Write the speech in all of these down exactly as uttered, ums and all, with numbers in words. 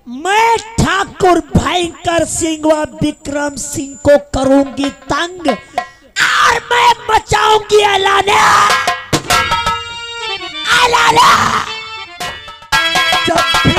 मैं ठाकुर भयंकर सिंह व विक्रम सिंह को करूंगी तंग और मैं मचाऊंगी ऐलाना ऐलाना। जब भी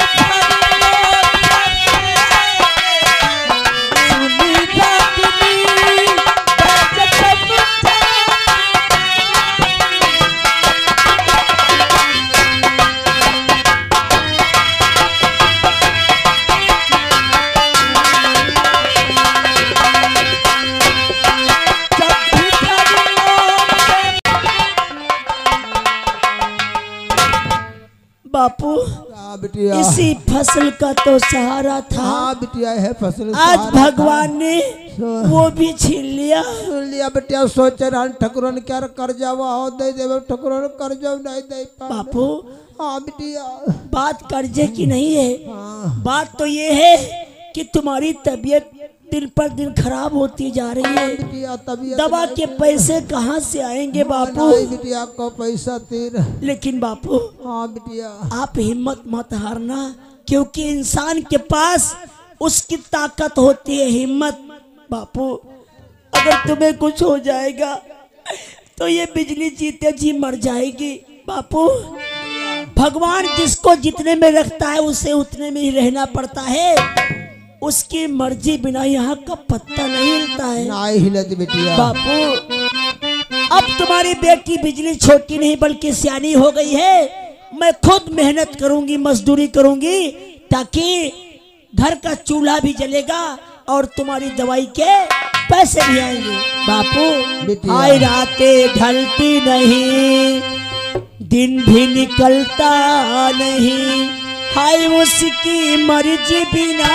बापू बिटिया इसी फसल का तो सहारा था। हाँ बिटिया है फसल। आज भगवान ने वो भी छीन लिया लिया बिटिया। सोच रहा ठकुरन क्या कर जाओ दे दे ठकुरन कर जाओ नहीं दे बापू। हाँ बिटिया बात कर्जे की नहीं है। हाँ। बात तो ये है कि तुम्हारी तबीयत दिन पर दिन खराब होती जा रही है। दवा के पैसे कहाँ से आएंगे बापू? बिटिया को पैसा तीर। लेकिन बापू हाँ बिटिया आप हिम्मत मत हारना, क्योंकि इंसान के पास उसकी ताकत होती है हिम्मत। बापू अगर तुम्हें कुछ हो जाएगा तो ये बिजली जीते जी मर जाएगी। बापू भगवान जिसको जितने में रखता है उसे उतने में ही रहना पड़ता है। उसकी मर्जी बिना यहाँ का पत्ता नहीं हिलता है। नहीं हिलती बिटिया। बापू अब तुम्हारी बेटी बिजली छोटी नहीं बल्कि सियानी हो गई है। मैं खुद मेहनत करूंगी, मजदूरी करूंगी, ताकि घर का चूल्हा भी जलेगा और तुम्हारी दवाई के पैसे भी आएंगे। बापू आई रातें ढलती नहीं, दिन भी निकलता नहीं, हाय उसकी मर्जी बिना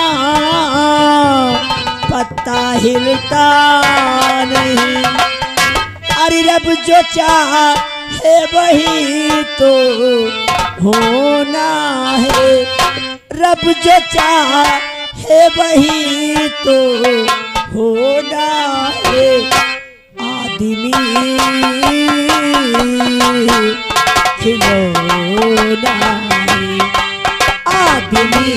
पत्ता हिलता नहीं। अरे रब जो चाहे वही तो होना है, रब जो चाहे वही तो होना है। आदमी खिलौना है, आदमी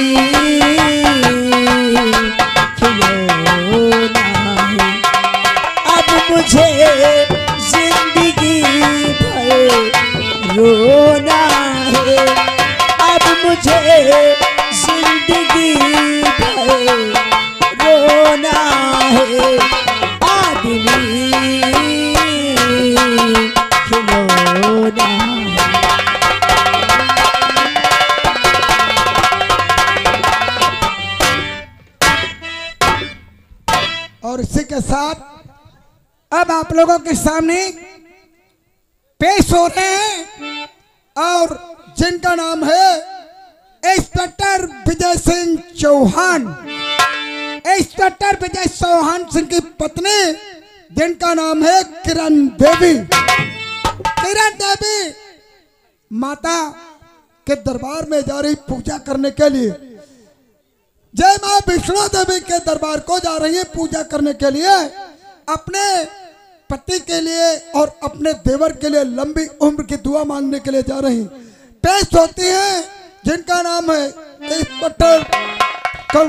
खिलौना है। अब मुझे जिंदगी भर रोना है, अब मुझे जिंदगी भर रोना है। आदमी खिलौना है। और इसी के साथ अब आप लोगों के सामने पेश हो रहे हैं और जिनका नाम है इंस्पेक्टर विजय सिंह चौहान। इंस्पेक्टर विजय चौहान सिंह की पत्नी जिनका नाम है किरण देवी। किरण देवी माता के दरबार में जा रही पूजा करने के लिए। जय मां विष्णु देवी के दरबार को जा रही है पूजा करने के लिए। अपने पति के लिए और अपने देवर के लिए लंबी उम्र की दुआ मांगने के लिए जा रही पेश होती हैं जिनका नाम है इंस्पेक्टर करुण।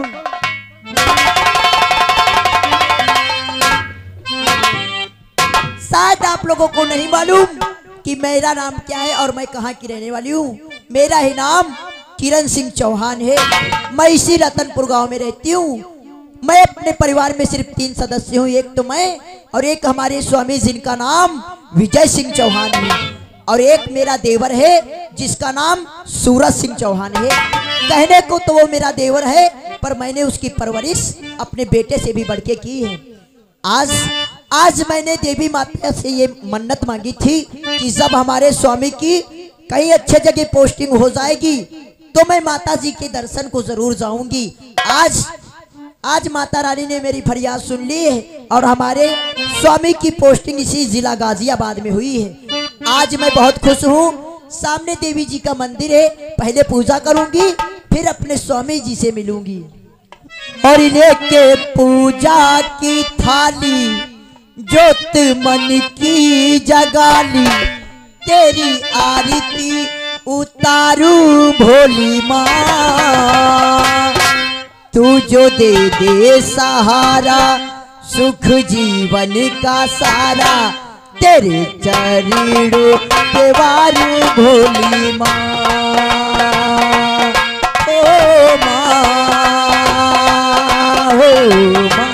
शायद आप लोगों को नहीं मालूम कि मेरा नाम क्या है और मैं कहाँ की रहने वाली हूँ। मेरा ही नाम किरण सिंह चौहान है। मैं इसी रतनपुर गांव में रहती हूँ। मैं अपने परिवार में सिर्फ तीन सदस्य हूँ, एक तो मैं और एक हमारे स्वामी जिनका नाम विजय सिंह चौहान है, और एक मेरा देवर है जिसका नाम सूरज सिंह चौहान है। कहने को तो वो मेरा देवर है, पर मैंने उसकी परवरिश अपने बेटे से भी बढ़ के की है। आज आज मैंने देवी माता से ये मन्नत मांगी थी कि जब हमारे स्वामी की कहीं अच्छे जगह पोस्टिंग हो जाएगी तो मैं माता जी के दर्शन को जरूर जाऊंगी। आज आज माता रानी ने मेरी फरियाद सुन ली है और हमारे स्वामी की पोस्टिंग इसी जिला गाजियाबाद में हुई है। आज मैं बहुत खुश हूँ। सामने देवी जी का मंदिर है, पहले पूजा करूंगी फिर अपने स्वामी जी से मिलूंगी। और लेके पूजा की थाली जोत मन की जगाली, तेरी आरती उतारू भोली माँ, तू जो दे दे सहारा सुख जीवन का सारा, तेरे चरणों के वारू भोली माँ। ओ माँ, ओ माँ,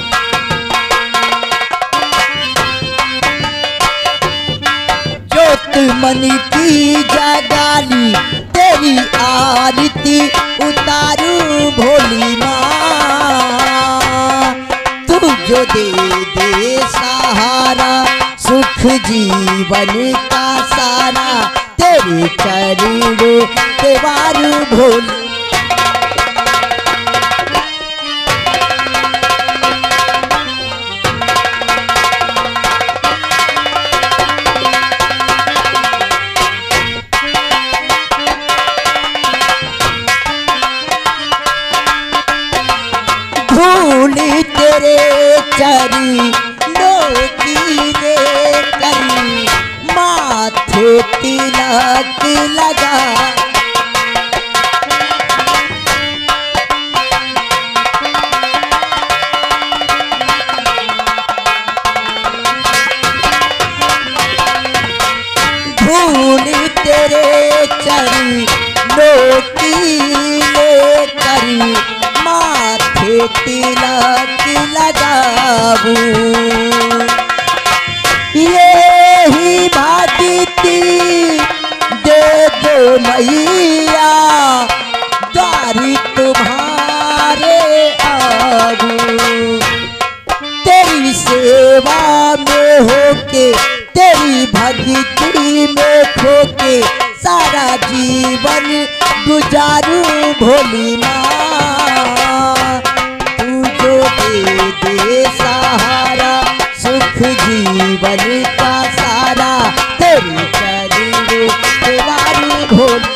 ज्योत मन की जगाली, तेरी आरती उतारू भोली माँ, तू जो दे दे सहारा सुख जीवन का सारा, तेरे चरणों के वारू भोली। धूली तेरे चरी लोकी रे करी, माथे तिलक लगा, धूली तेरे चरी लोकी रे करी, माथे तिलक लगाबू, ये ही भागीती दे दो मैया, द्वारी तुम्हारे आगू, तेरी सेवा में होके, तेरी भक्ति में खोके, सारा जीवन गुजारू भोली माँ, तू जो दे दे सहारा सुख जीवन का सारा, तेरी चरणों के वारू भोली।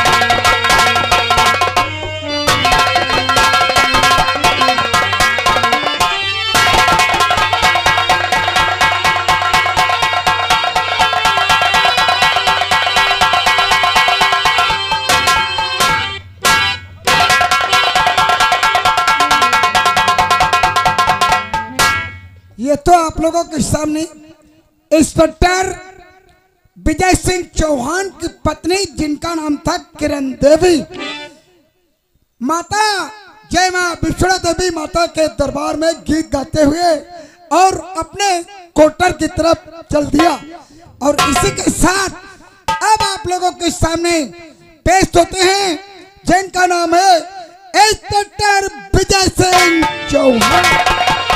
ये तो आप लोगों के सामने इंस्पेक्टर विजय सिंह चौहान की पत्नी, जिनका नाम था किरण देवी, माता जय मां विष्णु देवी माता के दरबार में गीत गाते हुए और अपने कोटर की तरफ चल दिया। और इसी के साथ अब आप लोगों के सामने पेश होते हैं जिनका नाम है inspector Vijay Singh Chauhan.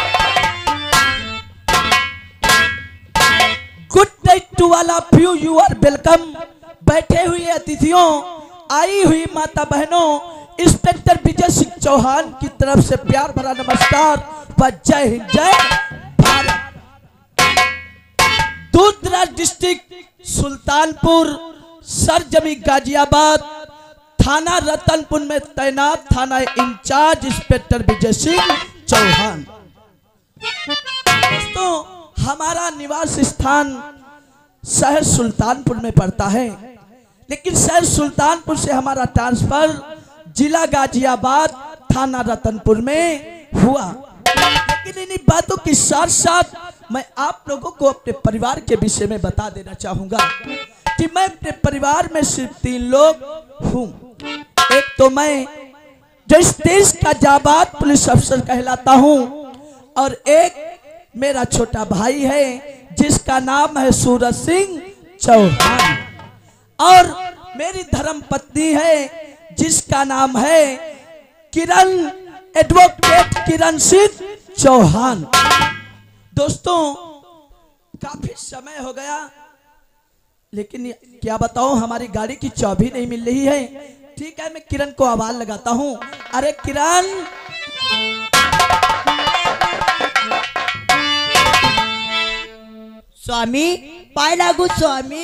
Good night to all of you, you are welcome. बैठे हुए अतिथियों, आई हुई माता बहनों, इंस्पेक्टर विजय सिंह चौहान की तरफ से प्यार भरा नमस्कार व जय हिंद, जय भारत। दूरदराज डिस्ट्रिक्ट सुल्तानपुर सरजमी गाजियाबाद थाना रतनपुर में तैनात थाना इंचार्ज इंस्पेक्टर विजय सिंह चौहान। दोस्तों, हमारा निवास स्थान शहर सुल्तानपुर में पड़ता है, लेकिन शहर सुल्तानपुर से हमारा ट्रांसफर जिला गाजियाबाद थाना रतनपुर में हुआ। लेकिन इन्हीं बातों के साथ साथ मैं आप लोगों को अपने परिवार के विषय में बता देना चाहूंगा कि मैं अपने परिवार में सिर्फ तीन लोग हूं। एक तो मैं जो इस देश का जाबाज पुलिस अफसर कहलाता हूं, और एक मेरा छोटा भाई है जिसका नाम है सूरज सिंह चौहान, और मेरी धर्म पत्नी है जिसका नाम है किरण, एडवोकेट किरण सिंह चौहान। दोस्तों, काफी समय हो गया, लेकिन क्या बताऊं, हमारी गाड़ी की चाबी नहीं मिल रही है। ठीक है, मैं किरण को आवाज लगाता हूं। अरे किरण, स्वामी पाय लागू स्वामी।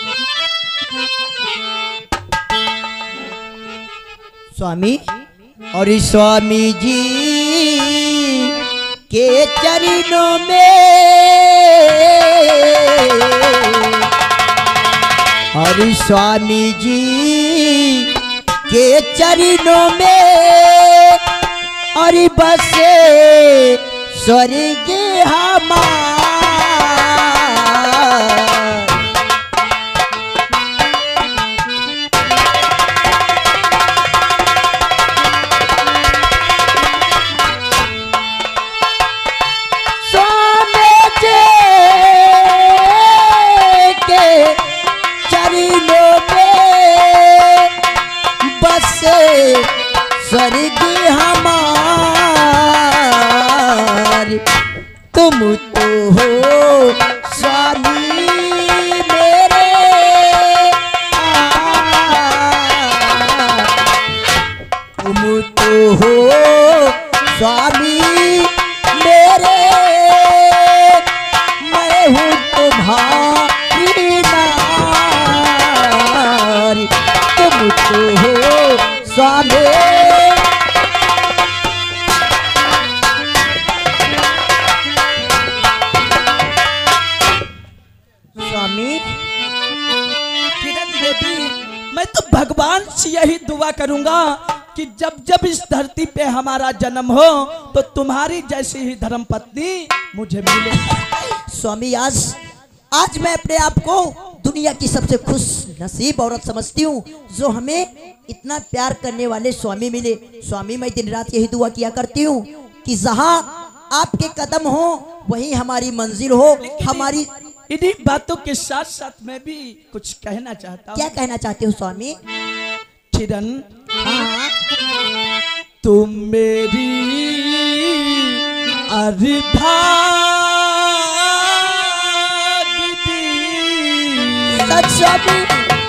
स्वामी और स्वामी जी के चरणों में हरि स्वामी जी के चरणों में और बसे स्वर्ग हमारा। स्वर्ग हमारी तुम तो हो स्वामी मेरे, तुम तो हो स्वामी मेरे, मैं हूँ तुम्हारी नारी, तुम तो हो स्वामी। मैं तो भगवान से यही दुआ करूंगा कि जब जब इस धरती पे हमारा जन्म हो तो तुम्हारी जैसी ही धर्म पत्नी मुझे मिले। स्वामी आज आज मैं अपने आप को दुनिया की सबसे खुश नसीब औरत समझती हूँ जो हमें इतना प्यार करने वाले स्वामी मिले। स्वामी मैं दिन रात यही दुआ किया करती हूँ कि जहाँ आपके कदम हो वहीं हमारी मंजिल हो। हमारी इन्हीं बातों के साथ साथ मैं भी कुछ कहना चाहता हूँ। क्या कहना चाहते हो स्वामी? किरण, तुम मेरी अर्धांगिनी, सच स्वामी।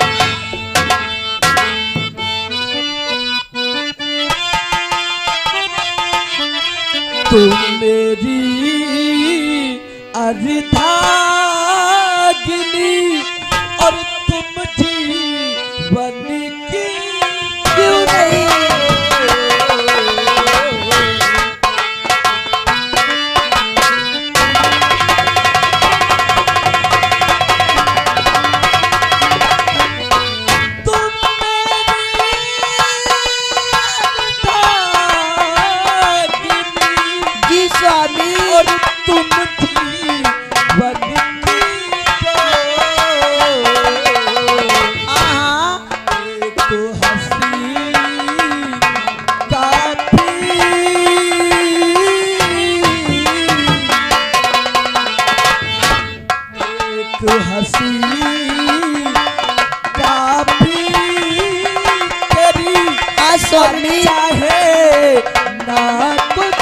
तुम मेरी अर्धांगिनी और तुम जीवन की क्यों नहीं। तुम मेरी अर्धांगिनी जी स्वामी। और तुम हंसी काफी तेरी स्वामी चाहे ना कुछ।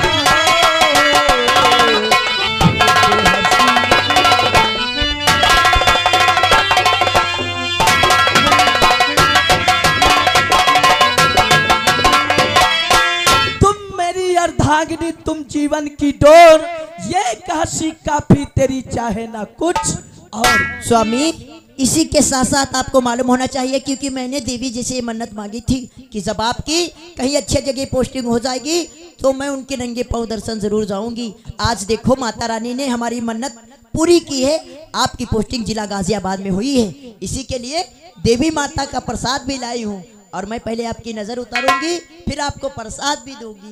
तुम मेरी अर्धांगिनी, तुम जीवन की डोर, ये हंसी काफी तेरी चाहे ना कुछ और। स्वामी इसी के साथ साथ आपको मालूम होना चाहिए क्योंकि मैंने देवी जी से ये मन्नत मांगी थी कि जब आपकी कहीं अच्छी जगह पोस्टिंग हो जाएगी तो मैं उनके नंगे पांव दर्शन जरूर जाऊंगी। आज देखो माता रानी ने हमारी मन्नत पूरी की है, आपकी पोस्टिंग जिला गाजियाबाद में हुई है। इसी के लिए देवी माता का प्रसाद भी लाई हूँ और मैं पहले आपकी नजर उतारूंगी फिर आपको प्रसाद भी दूंगी।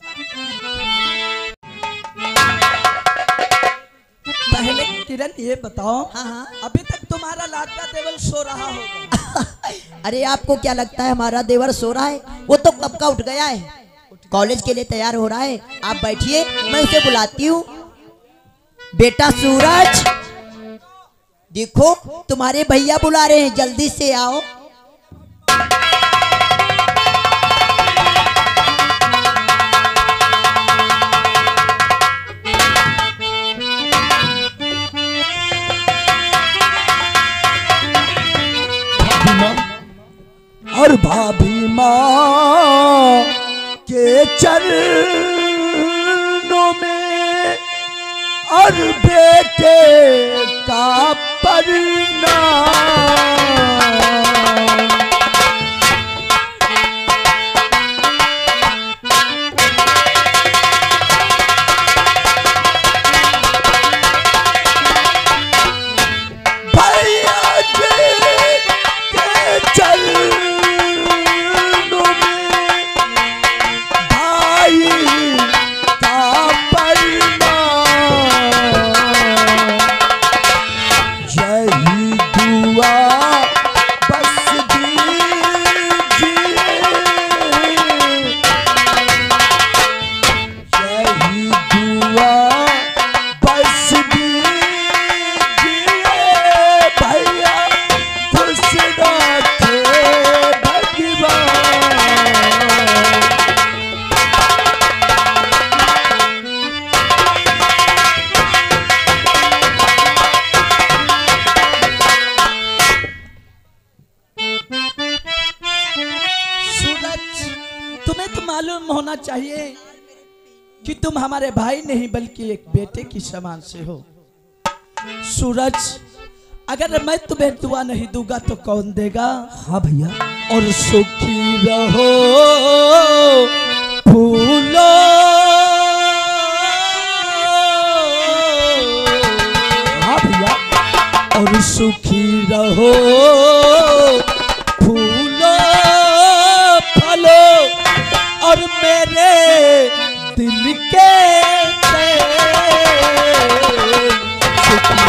पहले किरण ये बताओ, हाँ हाँ अभी तक तुम्हारा लाडला देवर सो रहा होगा। अरे आपको क्या लगता है हमारा देवर सो रहा है? वो तो कब का उठ गया है, कॉलेज के लिए तैयार हो रहा है। आप बैठिए मैं उसे बुलाती हूँ। बेटा सूरज, देखो तुम्हारे भैया बुला रहे हैं, जल्दी से आओ। और भाभी माँ के चरणों में और बेटे का परिणाम, भैया जी तुम्हें तो मालूम होना चाहिए कि तुम हमारे भाई नहीं बल्कि एक बेटे की समान से हो। सूरज, अगर मैं तुम्हें दुआ नहीं दूंगा तो कौन देगा? हाँ भैया। और सुखी रहो फूलो हाँ भैया। और सुखी रहो फूलो फलो और मेरे दिल के सुखी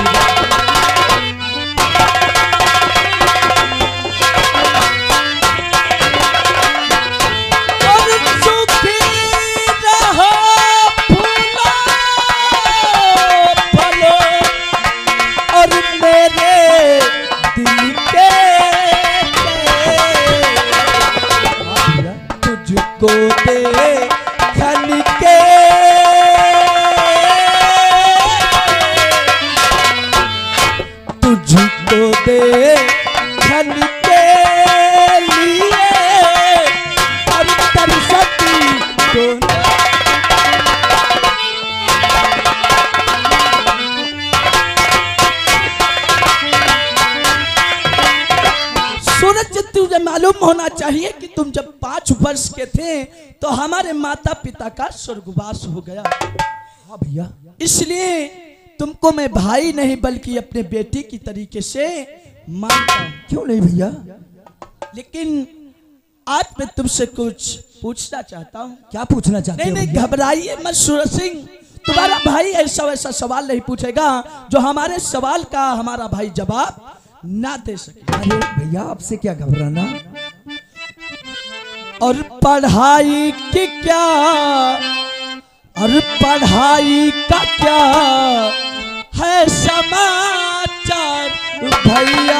मालूम होना चाहिए कि तुम जब पांच वर्ष के थे तो हमारे माता पिता का स्वर्गवास हो गया। हाँ भैया। इसलिए तुमको मैं भाई नहीं बल्कि अपने बेटी की तरीके से मानता हूं। क्यों नहीं भैया? लेकिन आज मैं तुमसे कुछ पूछना चाहता हूं। क्या पूछना चाहते नहीं हो? नहीं घबराइए मत सूरज सिंह, तुम्हारा भाई ऐसा वैसा सवाल नहीं पूछेगा जो हमारे सवाल का हमारा भाई जवाब ना दे सके। अरे भैया आपसे क्या घबराना। और पढ़ाई की क्या और पढ़ाई का क्या है समाचार भैया?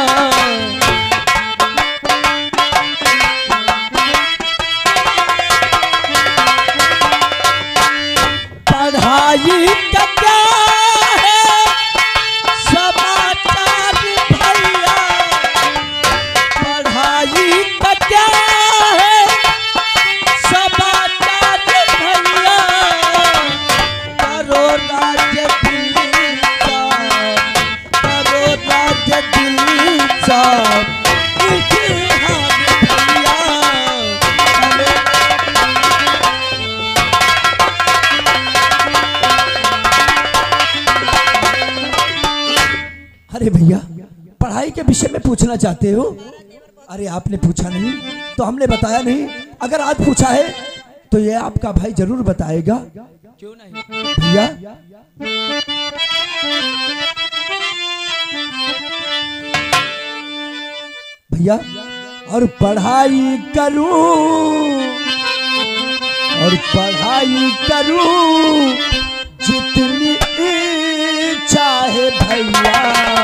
पढ़ाई का क्या है समाचार भैया? पढ़ाई का क्या है समाचार भैया? करो राज्य दिल का, करो राज्य दिल का इतिहास भैया। अरे भैया पढ़ाई के विषय में पूछना चाहते हो? अरे आपने पूछा नहीं तो हमने बताया नहीं। अगर आज पूछा है तो ये आपका भाई जरूर बताएगा। क्यों नहीं भैया भैया और पढ़ाई करूं और पढ़ाई करूं जितनी इच्छा है भैया।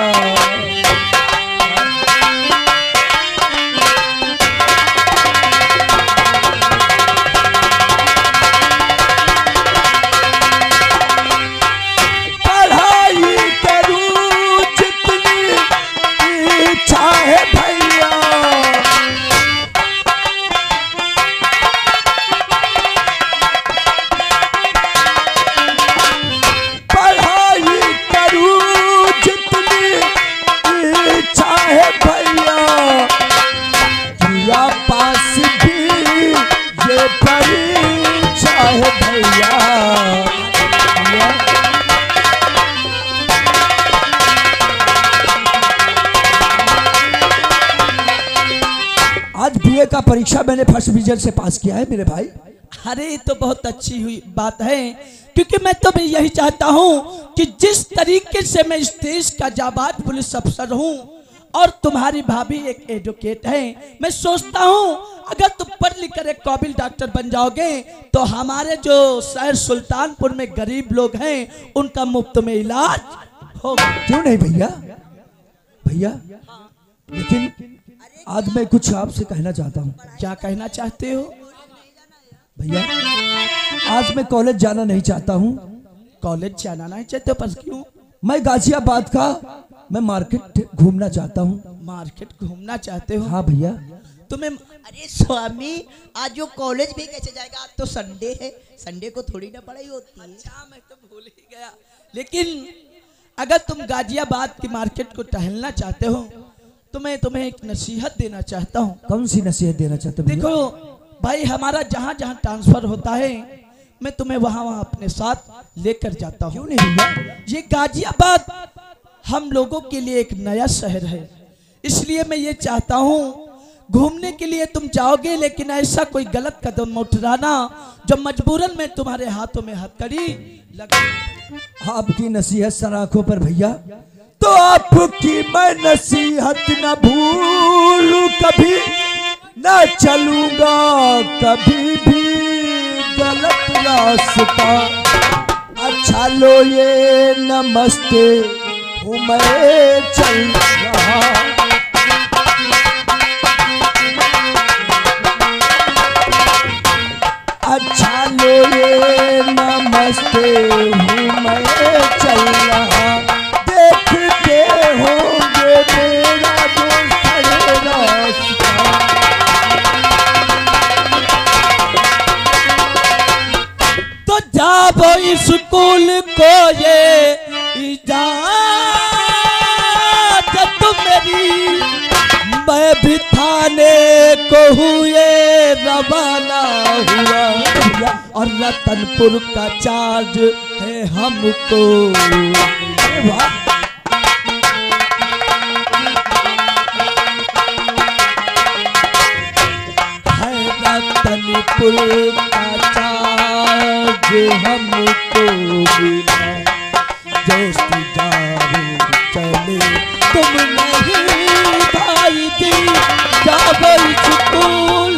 आज बीए का परीक्षा मैंने फर्स्ट डिवीजन से पास किया है मेरे भाई। अरे ये तो बहुत अच्छी हुई बात है, क्योंकि मैं तो मैं यही चाहता हूं कि जिस तरीके से मैं इस देश का जाबाज पुलिस अफसर हूं और तुम्हारी भाभी एक एडवोकेट है, मैं सोचता हूं अगर तुम पढ़ लिख कर एक काबिल डॉक्टर बन जाओगे तो हमारे जो शहर सुल्तानपुर में गरीब लोग हैं उनका मुफ्त में इलाज होगा। क्यों नहीं भैया? भैया लेकिन आज मैं कुछ आपसे कहना चाहता हूँ। क्या कहना चाहते हो? भैया आज मैं कॉलेज जाना नहीं चाहता हूँ। कॉलेज जाना नहीं चाहते हो? पर क्यों? मैं गाजियाबाद का मैं मार्केट घूमना चाहता हूँ। मार्केट घूमना चाहते हो? हाँ भैया। तुम्हें। अरे स्वामी, आज जो कॉलेज भी कैसे जाएगा? आज तो संडे है, संडे को थोड़ी ना पढ़ाई होती है। अच्छा, मैं तो भूल ही गया। लेकिन अगर तुम गाजियाबाद की मार्केट को टहलना चाहते हो तो मैं तुम्हें एक नसीहत देना चाहता हूँ। कौन सी नसीहत देना चाहते हो? देखो भाई, हमारा जहाँ जहाँ ट्रांसफर होता है मैं तुम्हें वहाँ वहाँ अपने साथ लेकर जाता हूँ। क्यों नहीं भैया? ये गाजियाबाद हम लोगों के लिए एक नया शहर है, इसलिए मैं ये चाहता हूँ घूमने के लिए तुम जाओगे, लेकिन ऐसा कोई गलत कदम मत उठाना जो मजबूरन में तुम्हारे हाथों में हथकड़ी लगे। आपकी नसीहत सर आंखों पर भैया, तो आपकी मैं नसीहत न भूलूं कभी, न चलूंगा कभी भी गलत रास्ता। अच्छा लो ये नमस्ते हूँ मैं चल रहा। अच्छा लो ये नमस्ते हूँ मैं चल रहा। देखते होंगे मेरा जो खड़े रास्ता। तो जाओ स्कूल को ये इजाजत मेरी, मैं भी थाने को हुए रवाना हुआ, और रतनपुर का चार्ज है हमको। है रतनपुर का चार्ज हमको मिला, दोस्त जारो चले तुम नहीं भाई दी, जाओ स्कूल।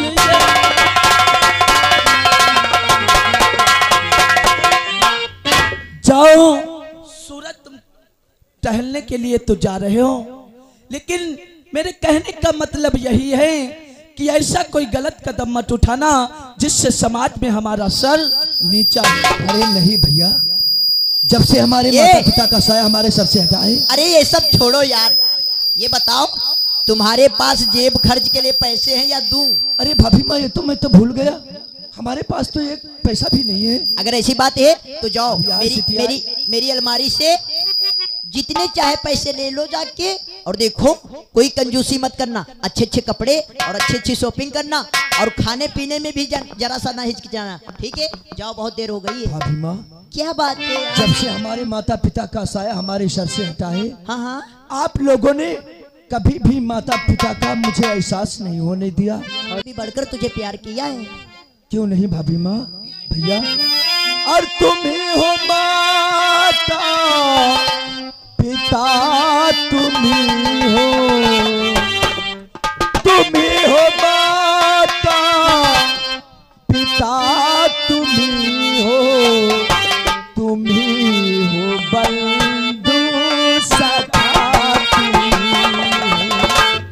जाओ सूरत, तुम टहलने के लिए तो जा रहे हो, लेकिन मेरे कहने का मतलब यही है कि ऐसा कोई गलत कदम मत उठाना जिससे समाज में हमारा सर नीचा। अरे नहीं भैया, जब से हमारे ये- माता पिता का साया हमारे सर से हटाए। अरे ये सब छोड़ो यार, ये बताओ तुम्हारे पास जेब खर्च के लिए पैसे हैं या दूं? अरे भाभी माँ, ये तो मैं तो भूल गया, हमारे पास तो एक पैसा भी नहीं है। अगर ऐसी बात है तो जाओ यार मेरी सिटिया। मेरी मेरी अलमारी से जितने चाहे पैसे ले लो जाके, और देखो कोई कंजूसी मत करना, अच्छे अच्छे कपड़े और अच्छी अच्छी शॉपिंग करना, और खाने पीने में भी जन- जरा सा ना हिचकिचाना, ठीक है? जाओ, बहुत देर हो गई है। भाभी माँ, क्या बात है यार? जब से हमारे माता पिता का साया हमारे सर से हटाए, हाँ हाँ, आप लोगों ने कभी भी माता पिता का मुझे एहसास नहीं होने दिया। और भी बढ़कर तुझे प्यार किया है। क्यों नहीं भाभी माँ? भैया, और तुम ही हो माता पिता, तुम ही हो, तुम ही हो माता पिता, तुम ही हो, तुम ही हो बंधु सखा, तुम ही हो।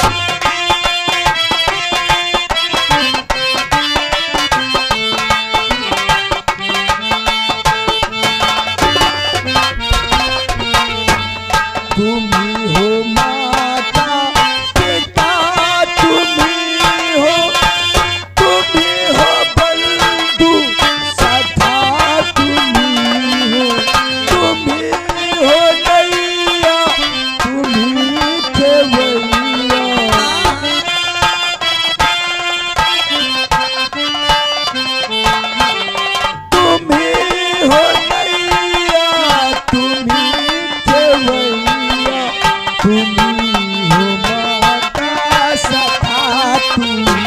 तुम ही हो माता पिता, तुम ही हो, तुम ही हो बंधु सखा, तुम ही हो, तुम ही हो नैया, तुम ही खेवैया। तुम ही हो नैया, तुम ही खेवैया, तुम ही हो माता सखा, तुम ही।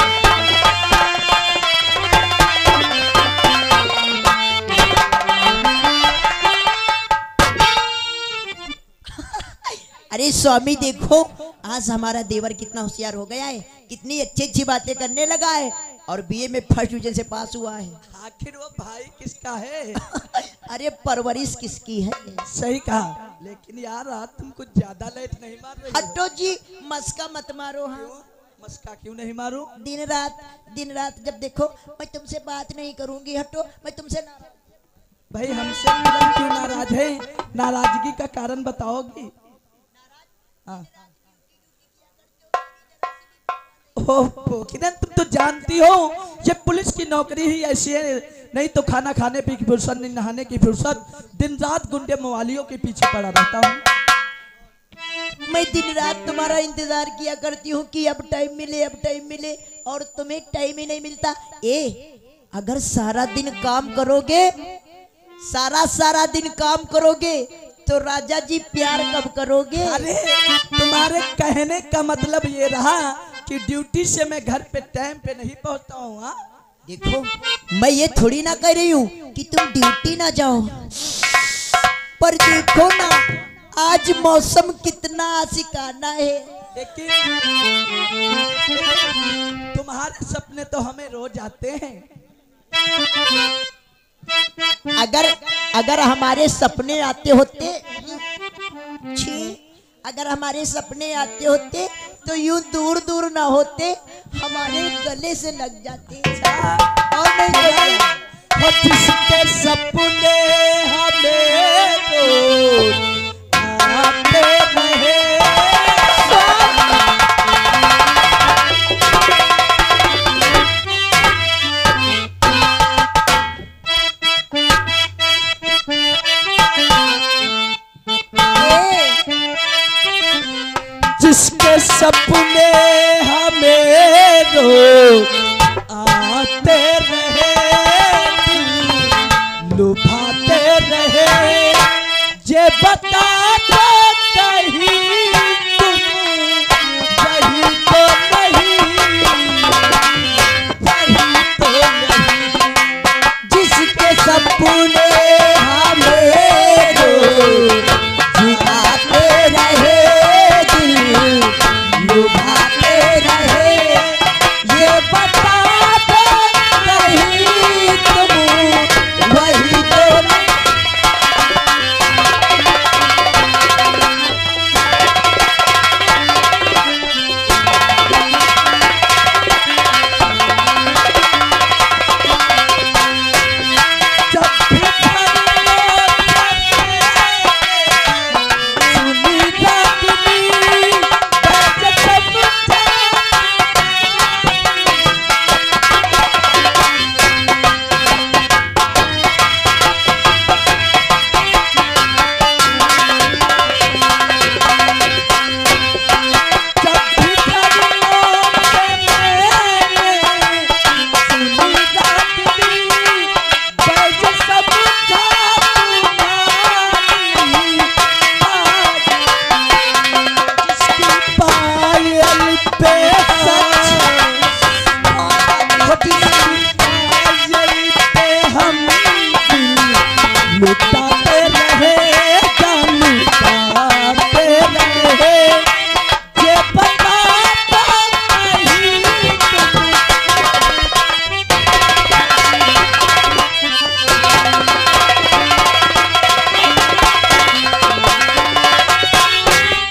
अरे स्वामी देखो, आज हमारा देवर कितना होशियार हो गया है, कितनी अच्छी अच्छी बातें करने लगा है, और बीए में फर्स्ट डिवीजन से पास हुआ है। आखिर वो भाई किसका है? अरे परवरिश किसकी है? सही कहा, लेकिन यार आज तुम कुछ ज्यादा लेट नहीं मार रही हो। हटो जी, मस्का मत मारो। हाँ, क्यों? मस्का क्यों नहीं मारूं? दिन रात दिन रात जब देखो मैं तुमसे बात नहीं करूंगी। हटो, मैं तुमसे ना... भाई हमसे मिलन क्यों नाराज है? नाराजगी का कारण बताओगी? हाँ। ओह किरण, तुम तो जानती हो ये पुलिस की नौकरी ही ऐसी है, नहीं तो खाना खाने की फुर्सत नहीं, नहाने की फुर्सत, दिन रात गुंडे मवालियों के पीछे पड़ा रहता हूँ। मैं दिन रात तुम्हारा इंतजार किया करती हूँ कि अब टाइम मिले, अब टाइम मिले, और तुम्हें टाइम ही नहीं मिलता। ए अगर सारा दिन काम करोगे, सारा सारा दिन काम करोगे तो राजा जी प्यार कब करोगे? अरे तुम्हारे कहने का मतलब ये रहा कि ड्यूटी से मैं घर पे टाइम पे नहीं पहुंचता हूँ। हाँ देखो, मैं ये थोड़ी ना कह रही हूँ कि तुम ड्यूटी ना जाओ, पर देखो ना आज मौसम कितना आशिकाना है। लेकिन तुम्हारे सपने तो हमें रोज आते हैं। अगर अगर हमारे सपने आते होते, छी, अगर हमारे सपने आते होते तो यूं दूर दूर ना होते, हमारे गले से लग जाते। और नहीं तो वो किसके सपने हमें तो आते रहे।